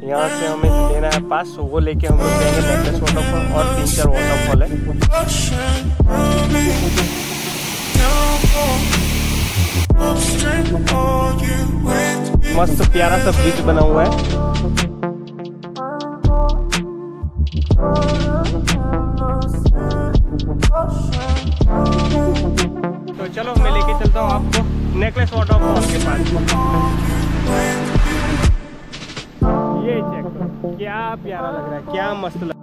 यहाँ से हमें लेना है पास, वो लेके हम लोग जाएंगे नेकलेस वाटरफॉल और 3-4 वाटरफॉल है। मस्त प्यारा सा ब्रिज बना हुआ है। तो चलो मैं लेके चलता हूँ आपको नेकलेस वाटरफॉल के पास। ये चेक करो, क्या प्यारा लग रहा है, क्या मस्त लग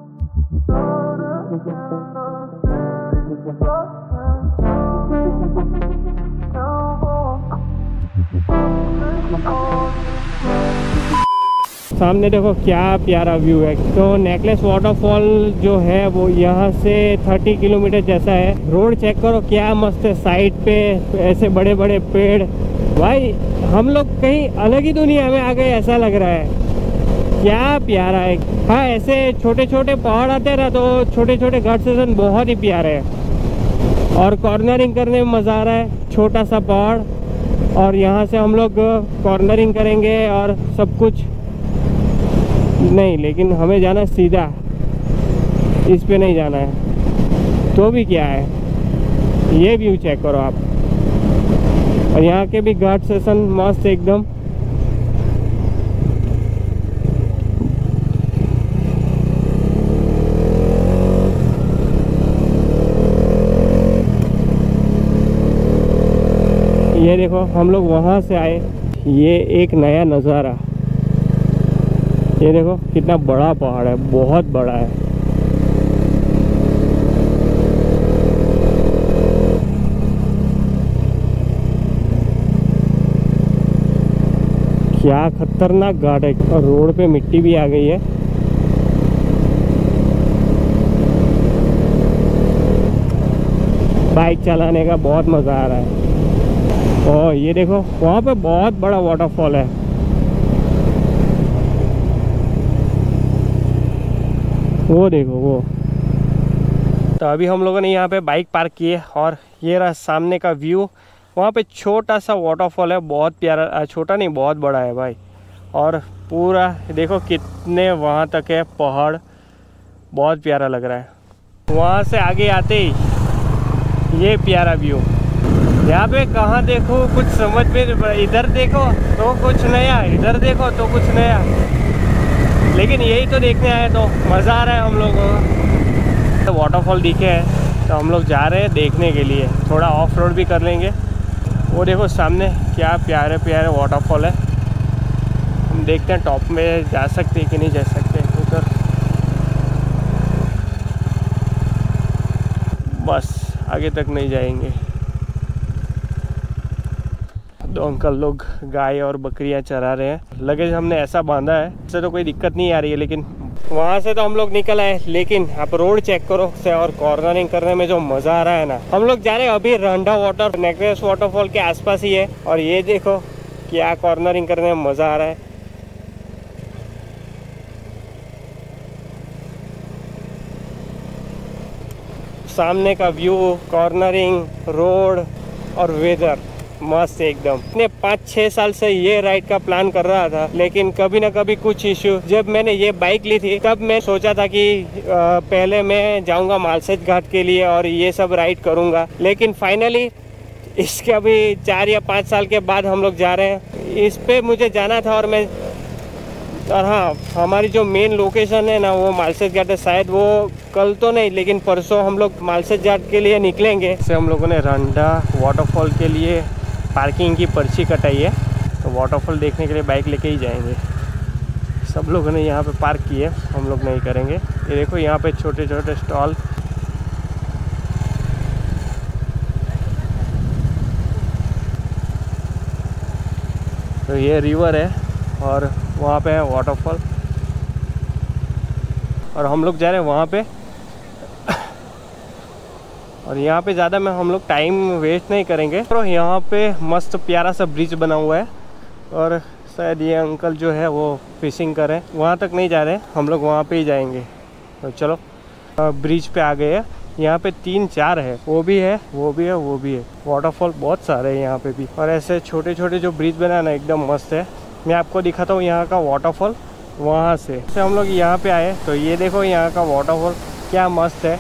सामने देखो क्या प्यारा व्यू है। तो नेकलेस वाटरफॉल जो है वो यहाँ से 30 किलोमीटर जैसा है। रोड चेक करो क्या मस्त है, साइड पे ऐसे बड़े बड़े पेड़। भाई हम लोग कहीं अलग ही दुनिया में आ गए ऐसा लग रहा है, क्या प्यारा है। हाँ ऐसे छोटे छोटे पहाड़ आते हैं ना, तो छोटे छोटे घाट स्टेशन बहुत ही प्यारे हैं और कॉर्नरिंग करने में मज़ा आ रहा है। छोटा सा पहाड़ और यहाँ से हम लोग कॉर्नरिंग करेंगे और सब कुछ नहीं, लेकिन हमें जाना है सीधा, इस पे नहीं जाना है। तो भी क्या है, ये व्यू चेक करो आप। और यहाँ के भी घाट सेशन मस्त एकदम। ये देखो हम लोग वहाँ से आए, ये एक नया नज़ारा। ये देखो कितना बड़ा पहाड़ है, बहुत बड़ा है। क्या खतरनाक घाट है और रोड पे मिट्टी भी आ गई है। बाइक चलाने का बहुत मज़ा आ रहा है। और ये देखो वहाँ पे बहुत बड़ा वाटरफॉल है। वो देखो वो। तो अभी हम लोगों ने यहाँ पे बाइक पार्क की है और ये रहा सामने का व्यू। वहाँ पे छोटा सा वाटरफॉल है, बहुत प्यारा, छोटा नहीं बहुत बड़ा है भाई। और पूरा देखो कितने वहाँ तक है पहाड़, बहुत प्यारा लग रहा है। वहाँ से आगे आते ही ये प्यारा व्यू। यहाँ पे कहाँ देखो कुछ समझ में, इधर देखो तो कुछ नया, इधर देखो तो कुछ नया, लेकिन यही तो देखने आए तो मज़ा आ रहा है हम लोगों को। तो वाटरफॉल दिखे हैं तो हम लोग जा रहे हैं देखने के लिए, थोड़ा ऑफ रोड भी कर लेंगे। वो देखो सामने क्या प्यारे प्यारे वाटरफॉल है। हम देखते हैं टॉप में जा सकते हैं कि नहीं जा सकते उधर। बस आगे तक नहीं जाएंगे। तो अंकल लोग गाय और बकरियां चरा रहे हैं। लगेज हमने ऐसा बांधा है, इससे तो कोई दिक्कत नहीं आ रही है। लेकिन वहाँ से तो हम लोग निकल आए, लेकिन आप रोड चेक करो से और कॉर्नरिंग करने में जो मज़ा आ रहा है ना। हम लोग जा रहे हैं अभी रंडा वाटर, नेकलेस वाटरफॉल के आसपास ही है। और ये देखो क्या कॉर्नरिंग करने में मज़ा आ रहा है। सामने का व्यू, कॉर्नरिंग, रोड और वेदर मस्त एकदम। मैं 5-6 साल से ये राइड का प्लान कर रहा था, लेकिन कभी ना कभी कुछ इश्यू। जब मैंने ये बाइक ली थी तब मैं सोचा था कि पहले मैं जाऊंगा मालसेज घाट के लिए और ये सब राइड करूंगा, लेकिन फाइनली इसके अभी 4 या 5 साल के बाद हम लोग जा रहे हैं। इस पे मुझे जाना था और हाँ, हमारी जो मेन लोकेशन है ना वो मालसेज घाट है। शायद वो कल तो नहीं, लेकिन परसों हम लोग मालसेज घाट के लिए निकलेंगे। से हम लोगों ने रंडा वाटरफॉल के लिए पार्किंग की पर्ची कटाई है, तो वाटरफॉल देखने के लिए बाइक लेके ही जाएंगे। सब लोगों ने यहाँ पे पार्क की है, हम लोग नहीं करेंगे। ये देखो यहाँ पे छोटे छोटे स्टॉल। तो ये रिवर है और वहाँ पे है वाटरफॉल और हम लोग जा रहे हैं वहाँ पे। और यहाँ पे ज़्यादा में हम लोग टाइम वेस्ट नहीं करेंगे। तो यहाँ पे मस्त प्यारा सा ब्रिज बना हुआ है और शायद ये अंकल जो है वो फिशिंग कर रहे हैं। वहाँ तक नहीं जा रहे, हम लोग वहाँ पे ही जाएंगे। तो चलो ब्रिज पे आ गए हैं। यहाँ पे 3-4 है, वो भी है, वो भी है, वो भी है। वाटरफॉल बहुत सारे हैं यहाँ पे भी। और ऐसे छोटे छोटे जो ब्रिज बना है ना एकदम मस्त है। मैं आपको दिखाता हूँ यहाँ का वाटरफॉल। वहाँ से हम लोग यहाँ पे आए तो ये देखो यहाँ का वाटरफॉल क्या मस्त है।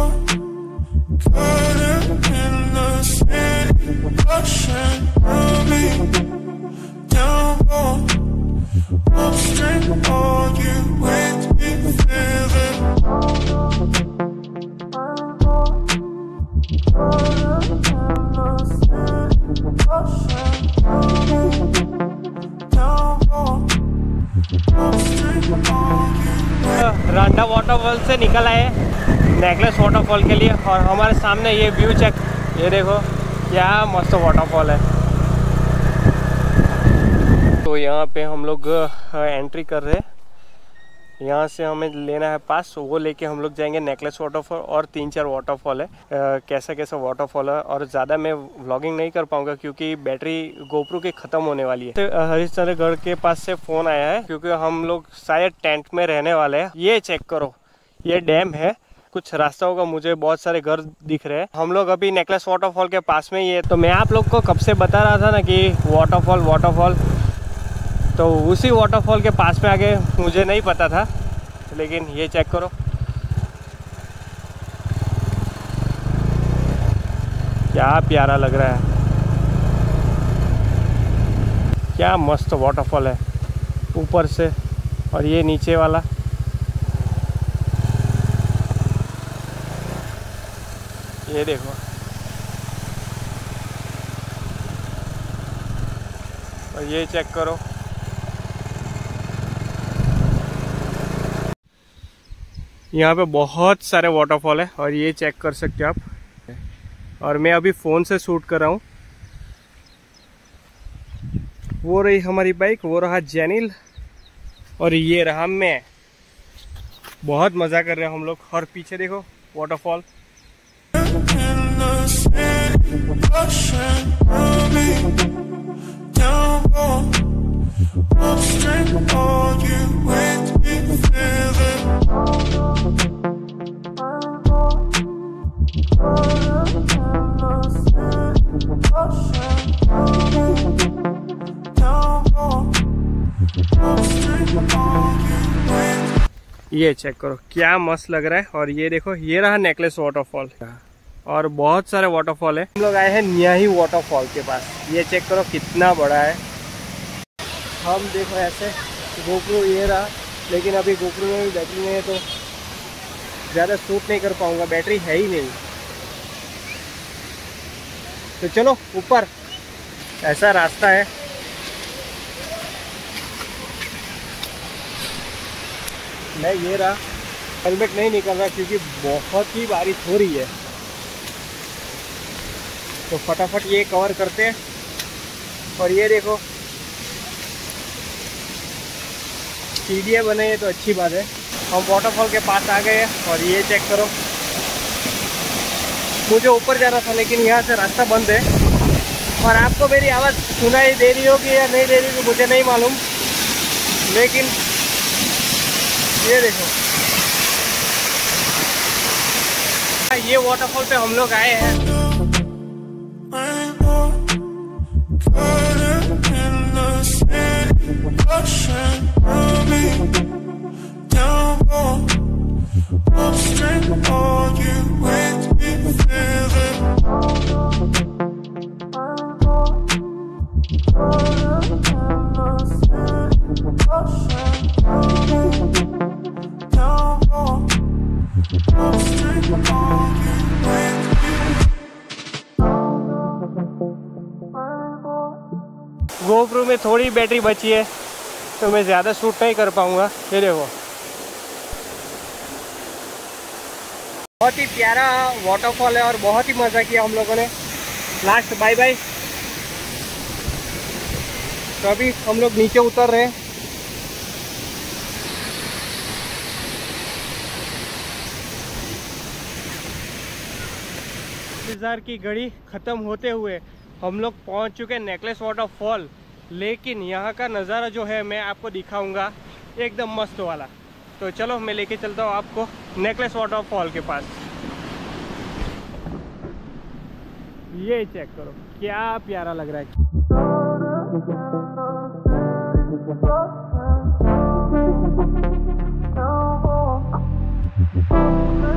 रांडा वाटरफॉल से निकल आए नेकलेस वाटरफॉल के लिए और हमारे सामने ये व्यू चेक, ये देखो क्या मस्त वाटरफॉल है। तो यहाँ पे हम लोग एंट्री कर रहे हैं, यहाँ से हमें लेना है पास, वो लेके हम लोग जाएंगे नेकलेस वाटरफॉल और 3-4 वाटरफॉल है। कैसा कैसा वाटरफॉल है और ज़्यादा मैं व्लॉगिंग नहीं कर पाऊंगा क्योंकि बैटरी गोप्रो की ख़त्म होने वाली है। हरिश्चंद्रगढ़ के पास से फ़ोन आया है क्योंकि हम लोग शायद टेंट में रहने वाले हैं। ये चेक करो, ये डैम है, कुछ रास्ता होगा, मुझे बहुत सारे घर दिख रहे हैं। हम लोग अभी नेकलेस वाटरफॉल के पास में ही है। तो मैं आप लोग को कब से बता रहा था ना कि वाटरफॉल, तो उसी वाटरफॉल के पास में आगे मुझे नहीं पता था, लेकिन ये चेक करो क्या प्यारा लग रहा है, क्या मस्त वाटरफॉल है ऊपर से। और ये नीचे वाला ये देखो, और ये चेक करो, यहाँ पे बहुत सारे वाटरफॉल है और ये चेक कर सकते हो आप। और मैं अभी फ़ोन से शूट कर रहा हूँ। वो रही हमारी बाइक, वो रहा जेनिल और ये रहा मैं। बहुत मज़ा कर रहे हैं हम लोग। और पीछे देखो वाटरफॉल। ये चेक करो क्या मस्त लग रहा है। और ये देखो, ये रहा नेकलेस वाटरफॉल और बहुत सारे वाटरफॉल है। हम लोग आए हैं न्याही वाटरफॉल के पास। ये चेक करो कितना बड़ा है। हम देखो ऐसे गोप्रो ये रहा, लेकिन अभी गोप्रो में भी बैटरी नहीं है तो ज़्यादा शूट नहीं कर पाऊंगा, बैटरी है ही नहीं। तो चलो ऊपर, ऐसा रास्ता है। मैं ये रहा, हेलमेट नहीं निकल रहा क्योंकि बहुत ही बारिश हो रही है। तो फटाफट ये कवर करते हैं। और ये देखो सीढ़ियाँ बने हैं तो अच्छी बात है। हम वाटरफॉल के पास आ गए हैं और ये चेक करो, मुझे ऊपर जाना था लेकिन यहाँ से रास्ता बंद है। और आपको मेरी आवाज़ सुनाई दे रही होगी या नहीं दे रही होगी मुझे नहीं मालूम, लेकिन ये देखो ये वाटरफॉल पे हम लोग आए हैं। गोप्रो में थोड़ी बैटरी बची है तो मैं ज़्यादा शूट नहीं कर पाऊँगा। ये देखो बहुत ही प्यारा वाटरफॉल है और बहुत ही मज़ा किया हम लोगों ने। Last bye bye. तो अभी हम लोग नीचे उतर रहे हैं। इंतज़ार की घड़ी ख़त्म होते हुए हम लोग पहुंच चुके हैं नेकलेस वाटरफॉल। लेकिन यहाँ का नज़ारा जो है मैं आपको दिखाऊंगा एकदम मस्त वाला। तो चलो मैं लेके चलता हूँ आपको नेकलेस वाटरफॉल के पास। ये चेक करो क्या प्यारा लग रहा है।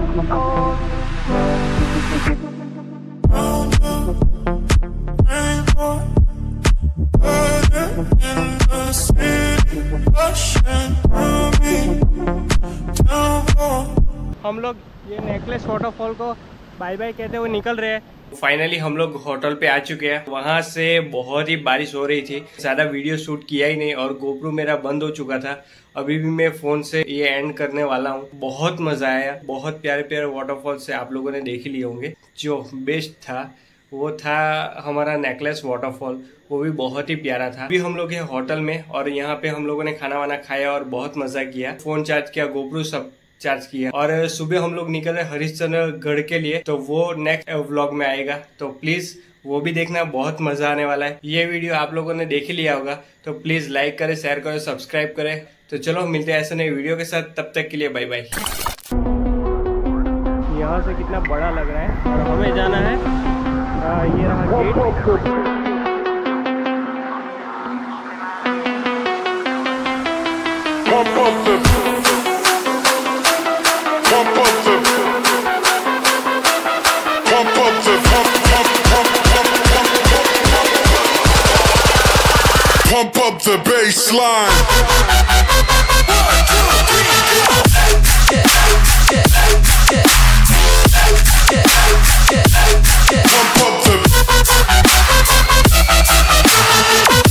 हम लोग ये नेकलेस वाटरफॉल को बाय बाय कहते हुए निकल रहे हैं। फाइनली हम लोग होटल पे आ चुके हैं। वहां से बहुत ही बारिश हो रही थी, ज्यादा वीडियो शूट किया ही नहीं और गोप्रो मेरा बंद हो चुका था। अभी भी मैं फोन से ये एंड करने वाला हूँ। बहुत मजा आया, बहुत प्यारे प्यारे वाटरफॉल से आप लोगों ने देख ही लिए होंगे। जो बेस्ट था वो था हमारा नेकलेस वाटरफॉल, वो भी बहुत ही प्यारा था। अभी हम लोग हैं होटल में और यहाँ पे हम लोगों ने खाना वाना खाया और बहुत मजा किया। फोन चार्ज किया, गोप्रो सब चार्ज किया और सुबह हम लोग निकल रहे हरिश्चंद्र गढ़ के लिए। तो वो नेक्स्ट व्लॉग में आएगा, तो प्लीज वो भी देखना, बहुत मजा आने वाला है। ये वीडियो आप लोगों ने देख ही लिया होगा, तो प्लीज लाइक करें, शेयर करें, सब्सक्राइब करें। तो चलो मिलते हैं ऐसे नए वीडियो के साथ, तब तक के लिए बाय बाय। यहाँ से कितना बड़ा लग रहा है और हमें जाना है, ये रहा gate. Pump up the baseline. Pump up the